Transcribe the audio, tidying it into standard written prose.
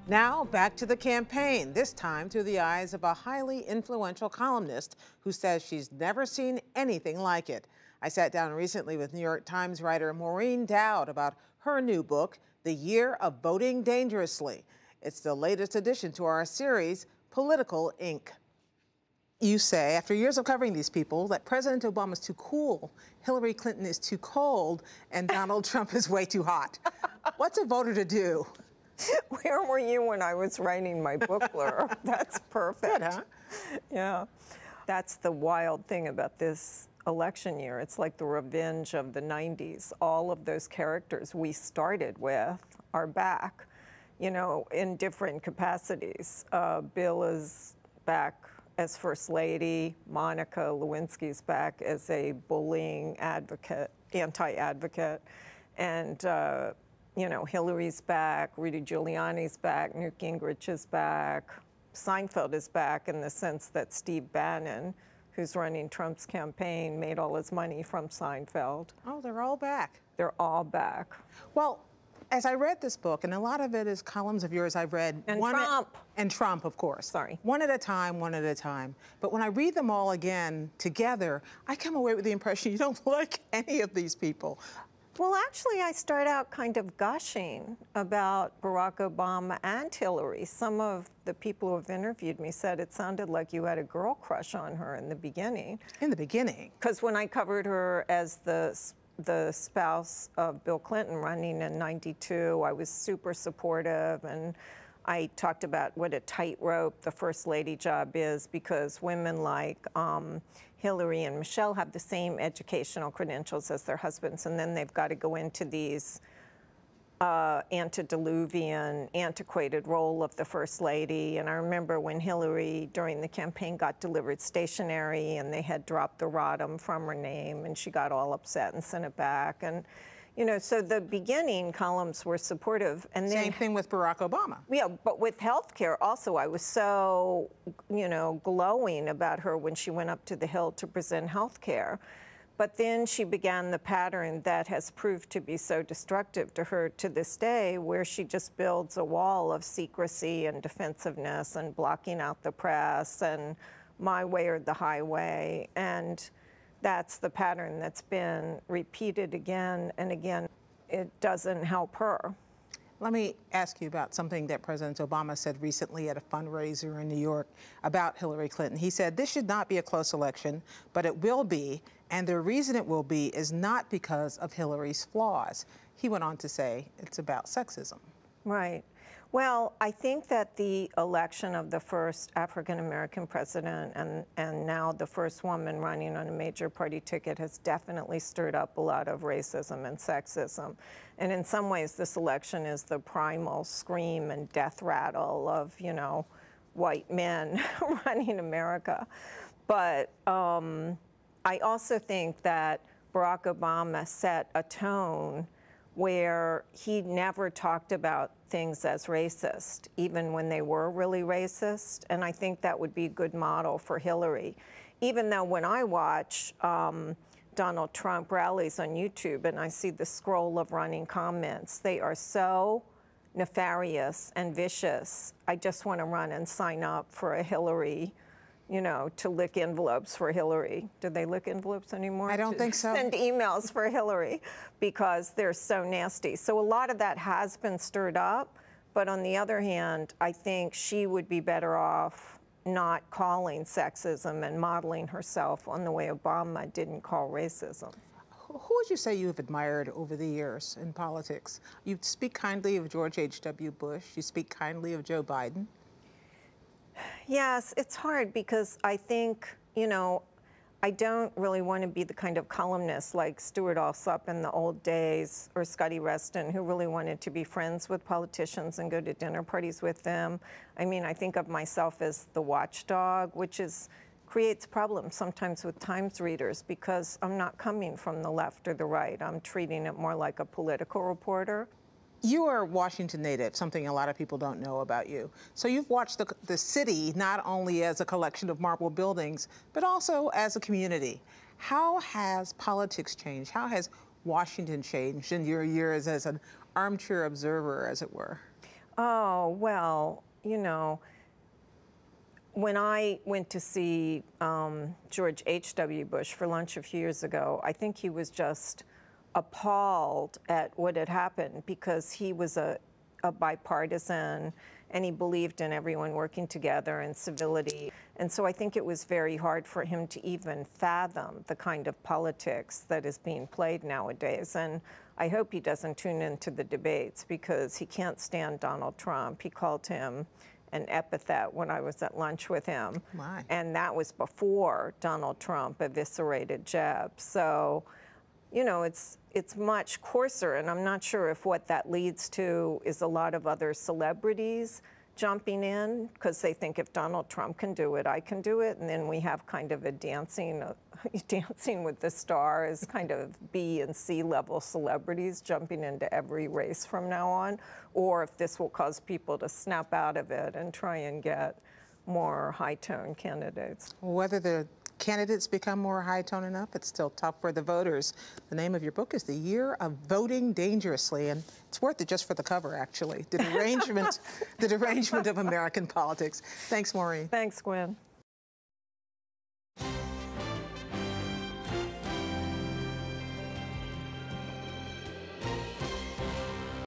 Now, back to the campaign, this time through the eyes of a highly influential columnist who says she's never seen anything like it. I sat down recently with New York Times writer Maureen Dowd about her new book, The Year of Voting Dangerously. It's the latest addition to our series, Political Ink. You say, after years of covering these people, that President Obama is too cool, Hillary Clinton is too cold, and Donald Trump is way too hot. What's a voter to do? Where were you when I was writing my book, Laura? That's perfect. Good, huh? Yeah. That's the wild thing about this election year. It's like the revenge of the 90s. All of those characters we started with are back, you know, in different capacities. Bill is back as First Lady. Monica Lewinsky's back as a bullying advocate, anti-advocate. And you know, Hillary's back, Rudy Giuliani's back, Newt Gingrich is back. Seinfeld is back in the sense that Steve Bannon, who's running Trump's campaign, made all his money from Seinfeld. Oh, they're all back. They're all back. Well, as I read this book, and a lot of it is columns of yours I've read. And Trump. And Trump, of course. Sorry. One at a time, one at a time. But when I read them all again together, I come away with the impression you don't like any of these people. Well, actually, I start out kind of gushing about Barack Obama and Hillary. Some of the people who have interviewed me said it sounded like you had a girl crush on her in the beginning. In the beginning? Because when I covered her as the spouse of Bill Clinton running in '92, I was super supportive, and I talked about what a tightrope the First Lady job is, because women like Hillary and Michelle have the same educational credentials as their husbands, and then they've got to go into these antediluvian, antiquated role of the First Lady. And I remember when Hillary, during the campaign, got delivered stationery, and they had dropped the Rodham from her name, and she got all upset and sent it back. And you know, so the beginning columns were supportive. And then, same thing with Barack Obama. Yeah, but with healthcare also, I was so, you know, glowing about her when she went up to the Hill to present healthcare. But then she began the pattern that has proved to be so destructive to her to this day, where she just builds a wall of secrecy and defensiveness and blocking out the press and my way or the highway. And that's the pattern that's been repeated again and again. It doesn't help her. Let me ask you about something that President Obama said recently at a fundraiser in New York about Hillary Clinton. He said, this should not be a close election, but it will be, and the reason it will be is not because of Hillary's flaws. He went on to say it's about sexism. Right. Well, I think that the election of the first African-American president and now the first woman running on a major party ticket has definitely stirred up a lot of racism and sexism. And in some ways, this election is the primal scream and death rattle of, you know, white men running America. But I also think that Barack Obama set a tone where he never talked about things as racist, even when they were really racist. And I think that would be a good model for Hillary. Even though when I watch Donald Trump rallies on YouTube and I see the scroll of running comments, they are so nefarious and vicious. I just want to run and sign up for a Hillary, you know, to lick envelopes for Hillary. Do they lick envelopes anymore? I don't think so. Send emails for Hillary because they're so nasty. So a lot of that has been stirred up, but on the other hand, I think she would be better off not calling sexism and modeling herself on the way Obama didn't call racism. Who would you say you've admired over the years in politics? You speak kindly of George H.W. Bush. You speak kindly of Joe Biden. Yes, it's hard because I think, you know, I don't really want to be the kind of columnist like Stuart Alsop in the old days or Scotty Reston, who really wanted to be friends with politicians and go to dinner parties with them. I mean, I think of myself as the watchdog, which creates problems sometimes with Times readers because I'm not coming from the left or the right. I'm treating it more like a political reporter. You are a Washington native, something a lot of people don't know about you. So you've watched the city not only as a collection of marble buildings, but also as a community. How has politics changed? How has Washington changed in your years as an armchair observer, as it were? Oh, well, you know, when I went to see George H.W. Bush for lunch a few years ago, I think he was just appalled at what had happened because he was a bipartisan and he believed in everyone working together and civility. And so I think it was very hard for him to even fathom the kind of politics that is being played nowadays. And I hope he doesn't tune into the debates because he can't stand Donald Trump. He called him an epithet when I was at lunch with him. My. And that was before Donald Trump eviscerated Jeb. So, you know, it's much coarser, and I'm not sure if what that leads to is a lot of other celebrities jumping in because they think if Donald Trump can do it, I can do it, and then we have kind of a dancing with the stars, kind of B and C level celebrities jumping into every race from now on, or if this will cause people to snap out of it and try and get more high-tone candidates. Whether the candidates become more high-tone enough, it's still tough for the voters. The name of your book is The Year of Voting Dangerously, and it's worth it just for the cover, actually. The derangement of American politics. Thanks, Maureen. Thanks, Gwen.